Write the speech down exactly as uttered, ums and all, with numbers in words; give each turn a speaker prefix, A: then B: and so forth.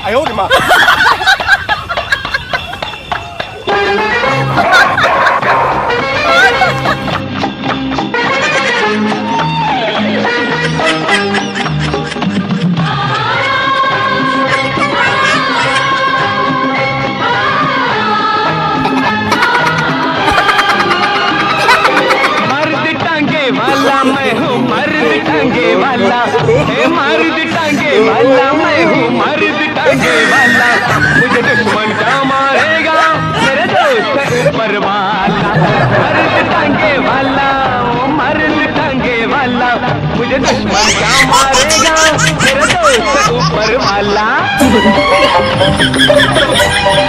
A: 哎呦我的妈！
B: मैं हूँ मर्द टांगे वाला, हे मर्द टांगे वाला, मैं हूँ मर्द टांगे वाला। मुझे दुश्मन क्या मारेगा, मेरे दोस्त ऊपर वाला। मर्द टांगे वाला, ओ मर्द टांगे वाला, मुझे दुश्मन क्या मारेगा, मेरे दोस्त ऊपर वाला।